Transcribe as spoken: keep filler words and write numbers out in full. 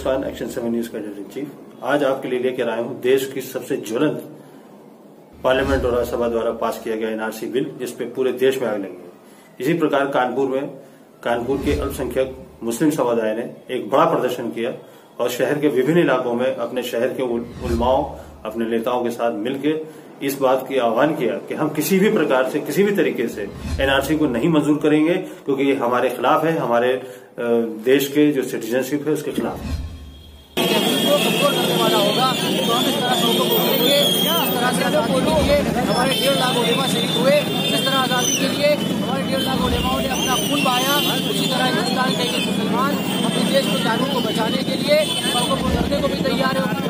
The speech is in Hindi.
खान, एक्शन सेवन न्यूज का एडिटर इन चीफ। आज आपके लिए लेकर आया हूं देश की सबसे ज्वलंत पार्लियामेंट और राज्यसभा द्वारा पास किया गया एनआरसी बिल, जिसपे पूरे देश में आग लगी है। इसी प्रकार कानपुर में कानपुर के अल्पसंख्यक मुस्लिम समुदाय ने एक बड़ा प्रदर्शन किया और शहर के विभिन्न इलाकों में अपने शहर के उलमाओं, अपने नेताओं के साथ मिलकर इस बात की आह्वान किया कि हम किसी भी प्रकार से, किसी भी तरीके से एनआरसी को नहीं मंजूर करेंगे, क्योंकि ये हमारे खिलाफ है, हमारे देश के जो सिटीजनशिप है उसके खिलाफ है। करने वाला होगा तो हम इस तरह से उनको बोलेंगे, इस तरह से आजादी के लिए हमारे डेढ़ लाख उलेमा शहीद हुए, जिस तरह आजादी के लिए हमारे डेढ़ लाख उलेमाओं ने अपना खून बहाया, उसी तरह हिंदुस्तान के मुसलमान अपने देश को जानों को बचाने के लिए और को भी तैयार है।